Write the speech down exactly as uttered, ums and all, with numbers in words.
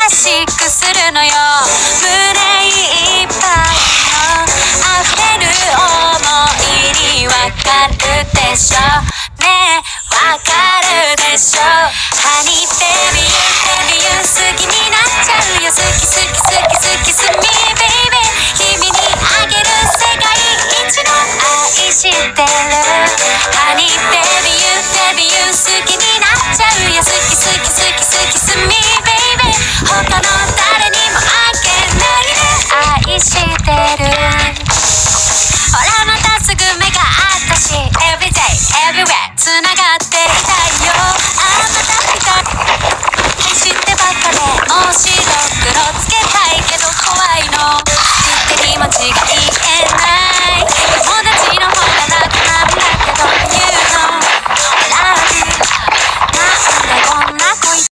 しくするのよ。胸いっぱいの溢れる想いにわかるでしょねえわかるでしょ。ハニーベビーデビューす